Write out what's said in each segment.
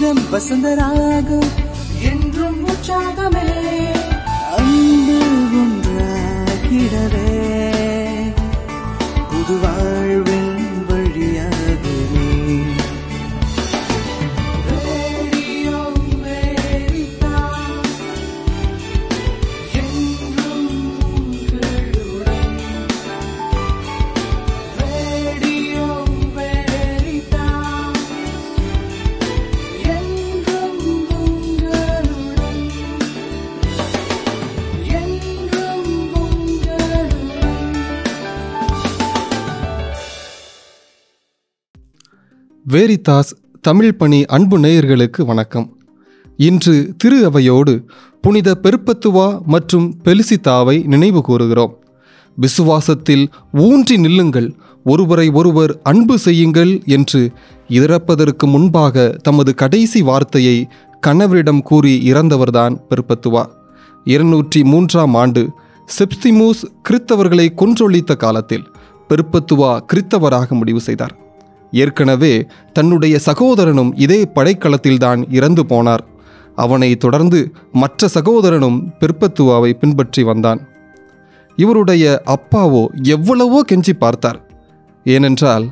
நெஞ்சம் வசந்தராகும் என்றும் உற்சாகமே அன்பு ஒன்றாகிடவே புது வாழ்வின் வழியாகவே ரேடியோ வெரிதாஸ் என்றும் உங்களுடன் ரேடியோ வெரிதாஸ் என்றும் உங்களுடன் என்றும் உங்களுடன். வேரிதாஸ் தமிழ் பணி அன்பு நேயர்களுக்கு வணக்கம். இன்று திரு அவையோடு புனித பெர்பத்துவா மற்றும் பெலிசித்தாவை நினைவு கூறுகிறோம். விசுவாசத்தில் ஊன்றி நில்லுங்கள், ஒருவரை ஒருவர் அன்பு செய்யுங்கள் என்று இறப்பதற்கு முன்பாக தமது கடைசி வார்த்தையை கணவரிடம் கூறி இறந்தவர்தான் பெர்பத்துவா. 203ஆம் ஆண்டு செப்திமூஸ் கிறித்தவர்களை கொன்றொழித்த காலத்தில் பெர்பத்துவா கிறித்தவராக முடிவு செய்தார். ஏற்கனவே தன்னுடைய சகோதரனும் இதே படைக்களத்தில்தான் இறந்து போனார். அவனை தொடர்ந்து மற்ற சகோதரனும் பெர்பத்துவாவை பின்பற்றி வந்தான். இவருடைய அப்பாவோ எவ்வளவோ கெஞ்சி பார்த்தார். ஏனென்றால்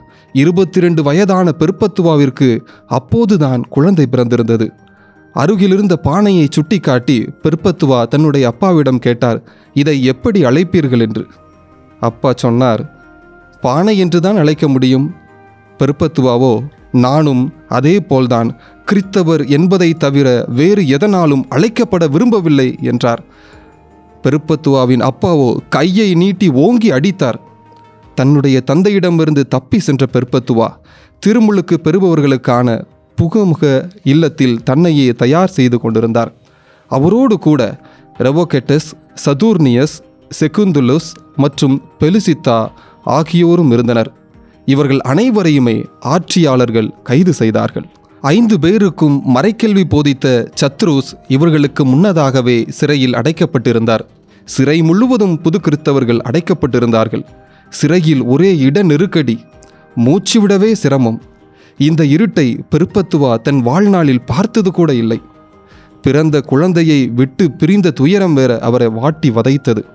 22 வயதான பெர்பத்துவாவிற்கு அப்போதுதான் குழந்தை பிறந்திருந்தது. அருகிலிருந்த பானையை சுட்டிக்காட்டி பெர்பத்துவா தன்னுடைய அப்பாவிடம் கேட்டார், இதை எப்படி அழைப்பீர்கள் என்று. அப்பா சொன்னார், பானை என்றுதான் அழைக்க முடியும். பெர்பத்துவாவோ, நானும் அதே போல்தான் கிறித்தவர் என்பதை தவிர வேறு எதனாலும் அழைக்கப்பட விரும்பவில்லை என்றார். பெர்பத்துவாவின் அப்பாவோ கையை நீட்டி ஓங்கி அடித்தார். தன்னுடைய தந்தையிடமிருந்து தப்பி சென்ற பெர்பத்துவா திருமுழுக்கு பெறுபவர்களுக்கான புகமுக இல்லத்தில் தன்னையே தயார் செய்து கொண்டிருந்தார். அவரோடு கூட ரெவோகெட்டஸ், சதூர்னியஸ், செகுந்துலுஸ் மற்றும் பெலிசித்தா ஆகியோரும் இருந்தனர். இவர்கள் அனைவரையுமே ஆட்சியாளர்கள் கைது செய்தார்கள். 5 பேருக்கும் மறைக்கல்வி போதித்த சத்ரூஸ் இவர்களுக்கு முன்னதாகவே சிறையில் அடைக்கப்பட்டிருந்தார். சிறை முழுவதும் புது கிறித்தவர்கள் அடைக்கப்பட்டிருந்தார்கள். சிறையில் ஒரே இட நெருக்கடி, மூச்சுவிடவே சிரமம். இந்த இருட்டை பெர்பத்துவா தன் வாழ்நாளில் பார்த்தது கூட இல்லை. பிறந்த குழந்தையை விட்டு பிரிந்த துயரம் வேற அவரை வாட்டி வதைத்தது.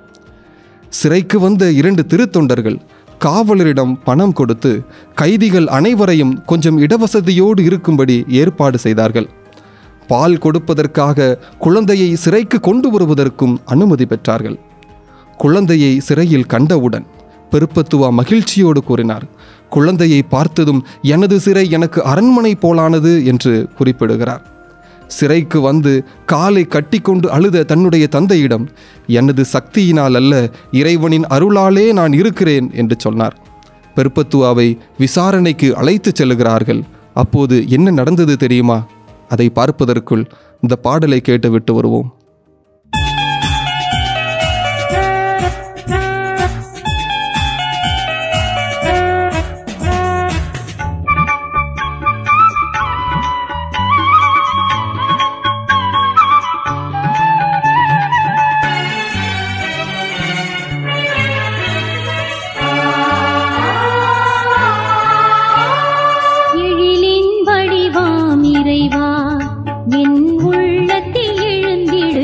சிறைக்கு வந்த 2 திருத்தொண்டர்கள் காவலரிடம் பணம் கொடுத்து கைதிகள் அனைவரையும் கொஞ்சம் இடவசதியோடு இருக்கும்படி ஏற்பாடு செய்தார்கள். பால் கொடுப்பதற்காக குழந்தையை சிறைக்கு கொண்டு வருவதற்கும் அனுமதி பெற்றார்கள். குழந்தையை சிறையில் கண்டவுடன் பெர்பத்துவா மகிழ்ச்சியோடு கூறினார், குழந்தையை பார்த்ததும் எனது சிறை எனக்கு அரண்மனை போலானது என்று குறிப்பிடுகிறார். சிறைக்கு வந்து காலை கட்டிக்கொண்டு அழுத தன்னுடைய தந்தையிடம், எனது சக்தியினால் அல்ல, இறைவனின் அருளாலே நான் இருக்கிறேன் என்று சொன்னார். பெர்பத்துவாவை விசாரணைக்கு அழைத்து செல்லுகிறார்கள். அப்போது என்ன நடந்தது தெரியுமா? அதை பார்ப்பதற்குள் இந்த பாடலை கேட்டுவிட்டு வருவோம். எழிலின் வடிவாம் இறைவா, என் உள்ளத்தில் எழுந்திட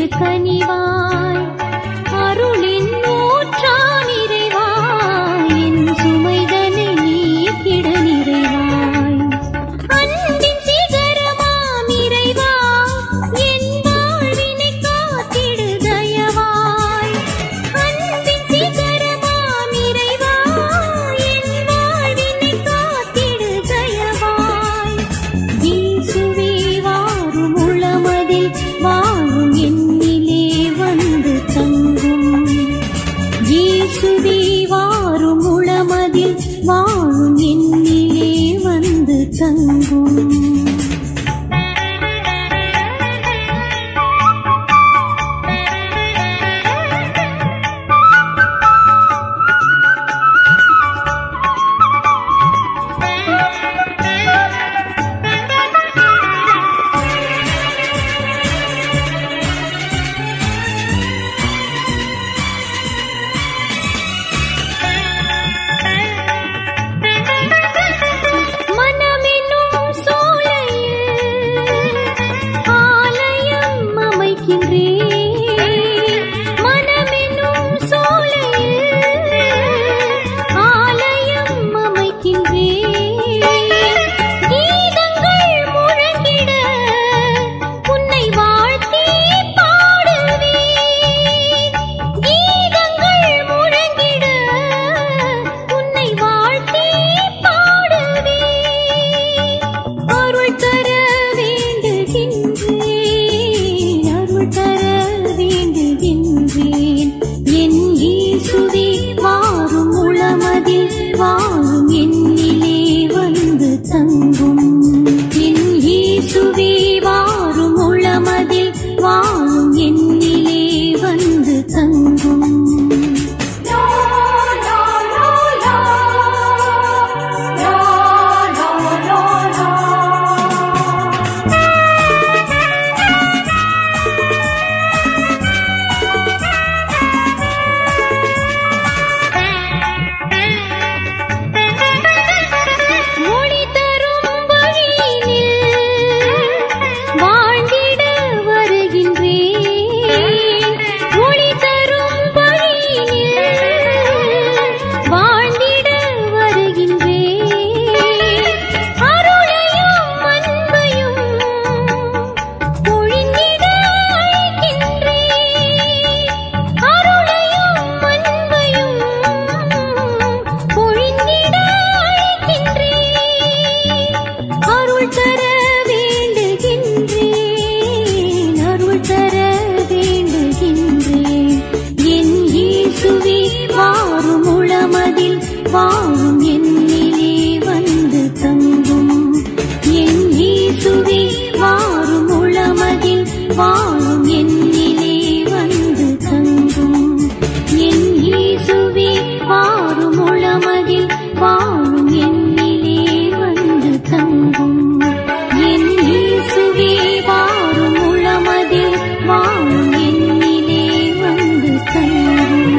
வாழும் என்னிலே வந்து தங்கும். என் இயேசுவே வாரும் உளமதில் வாழும் என்னிலே வந்து தங்கும். என் இயேசுவே வாரும் உளமதில் வாழும் என்னிலே வந்து தங்கும். என் இயேசுவே வாரும் உளமதில் வாழும் என்னிலே வந்து தங்கும்.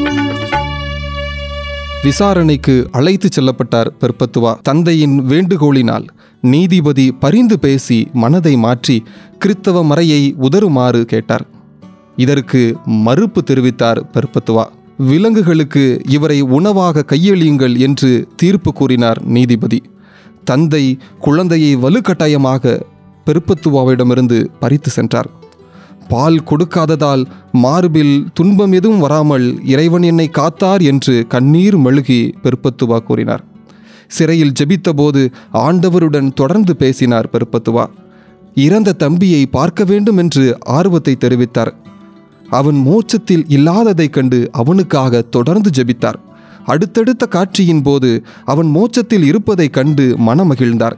விசாரணைக்கு அழைத்து செல்லப்பட்டார் பெர்பத்துவா. தந்தையின் வேண்டுகோளினால் நீதிபதி பரிந்து பேசி மனதை மாற்றி கிறித்தவ மறையை உதறுமாறு கேட்டார். இதற்கு மறுப்பு தெரிவித்தார் பெர்பத்துவா. விலங்குகளுக்கு இவரை உணவாக கையெழியுங்கள் என்று தீர்ப்பு கூறினார் நீதிபதி. தந்தை குழந்தையை வலுக்கட்டாயமாக பெர்பத்துவாவிடமிருந்து பறித்து சென்றார். பால் கொடுக்காததால் மார்பில் துன்பம் எதுவும் வராமல் இறைவன் என்னை காத்தார் என்று கண்ணீர் மெழுகி பெர்பத்துவா கூறினார். சிறையில் ஜெபித்தபோது ஆண்டவருடன் தொடர்ந்து பேசினார் பெர்பத்துவா. இறந்த தம்பியை பார்க்க வேண்டும் என்று ஆர்வத்தை தெரிவித்தார். அவன் மோட்சத்தில் இல்லாததைக் கண்டு அவனுக்காக தொடர்ந்து ஜெபித்தார். அடுத்தடுத்த காட்சியின் போது அவன் மோட்சத்தில் இருப்பதைக் கண்டு மனமகிழ்ந்தார்.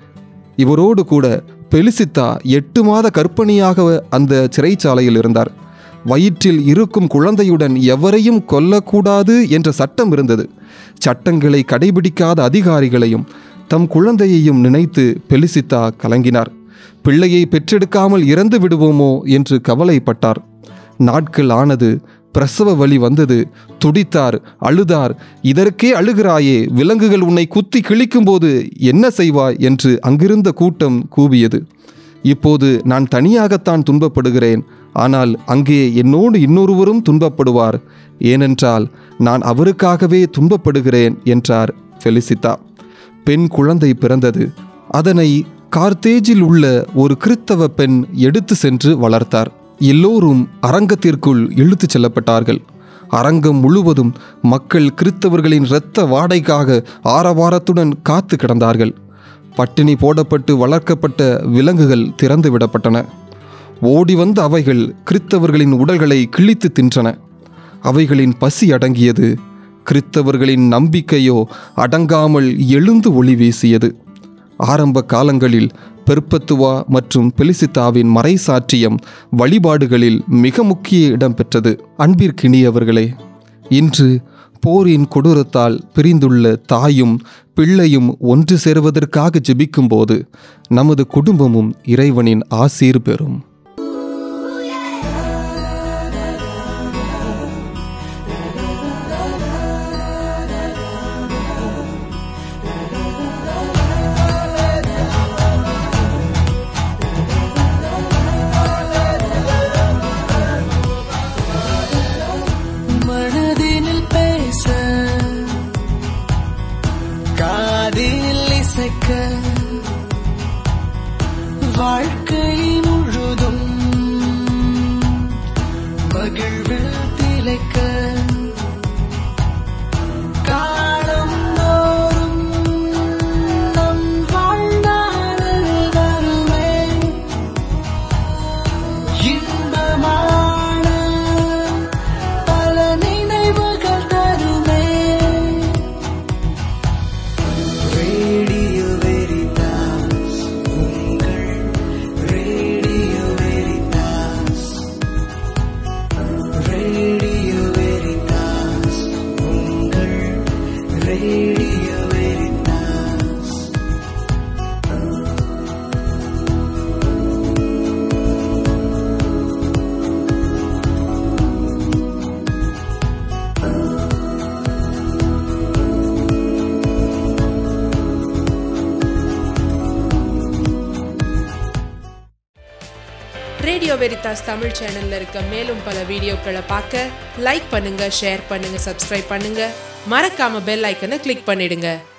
இவரோடு கூட பெலிசித்தா 8 மாத கர்ப்பிணியாக அந்த சிறைச்சாலையில் இருந்தார். வயிற்றில் இருக்கும் குழந்தையுடன் எவரையும் கொல்லக்கூடாது என்ற சட்டம் இருந்தது. சட்டங்களை கடைபிடிக்காத அதிகாரிகளையும் தம் குழந்தையையும் நினைத்து பெலிசித்தா கலங்கினார். பிள்ளையை பெற்றெடுக்காமல் இறந்து விடுவோமோ என்று கவலைப்பட்டார். நாட்கள் ஆனது. பிரசவ வலி வந்தது. துடித்தார், அழுதார். இதற்கே அழுகிறாயே, விலங்குகள் உன்னை குத்தி கிழிக்கும்போது என்ன செய்வாய் என்று அங்கிருந்த கூட்டம் கூவியது. இப்போது நான் தனியாகத்தான் துன்பப்படுகிறேன், ஆனால் அங்கே என்னோடு இன்னொருவரும் துன்பப்படுவார், ஏனென்றால் நான் அவருக்காகவே துன்பப்படுகிறேன் என்றார் பெலிசித்தா. பெண் குழந்தை பிறந்தது. அதனை கார்த்தேஜில் உள்ள ஒரு கிறித்தவ பெண் எடுத்து சென்று வளர்த்தார். எல்லோரும் அரங்கத்திற்குள் இழுத்துச் செல்லப்பட்டார்கள். அரங்கம் முழுவதும் மக்கள் கிறித்தவர்களின் இரத்த வாடைக்காக ஆரவாரத்துடன் காத்து கிடந்தார்கள். பட்டினி போடப்பட்டு வளர்க்கப்பட்ட விலங்குகள் திறந்து விடப்பட்டன. ஓடி வந்த அவைகள் கிறித்தவர்களின் உடல்களை கிழித்து தின்றன. அவைகளின் பசி அடங்கியது. கிறித்தவர்களின் நம்பிக்கையோ அடங்காமல் எழுந்து ஒளி வீசியது. ஆரம்ப காலங்களில் பெர்பத்துவா மற்றும் பெலிசித்தாவின் மறைசாட்சியம் வழிபாடுகளில் மிக முக்கிய இடம் பெற்றது. அன்பிற்கினியவர்களே, இன்று போரின் கொடூரத்தால் பிரிந்துள்ள தாயும் பிள்ளையும் ஒன்று சேருவதற்காக ஜெபிக்கும்போது நமது குடும்பமும் இறைவனின் ஆசீர் பெறும். மனதினில் பேச காதில் இசைக்க வாழ்க்கை முழுதும் மகிழ்வில் திளைக்க காலம் தோறும் நம் வாழ்நாளில் வருமே இன்பமான பல நினைவுகள் தருமே. ரேடியோ வெரிதாஸ், உங்கள் ரேடியோ வெரிதாஸ். ரேடியோ வெரிதாஸ், உங்கள் radio Veritas. Radio Veritas Tamil சேனல்ல இருக்க மேலும் பல வீடியோக்களை பார்க்க லைக் பண்ணுங்க, ஷேர் பண்ணுங்க, சப்ஸ்கிரைப் பண்ணுங்க. மறக்காம பெல் ஐக்கனை கிளிக் பண்ணிடுங்க.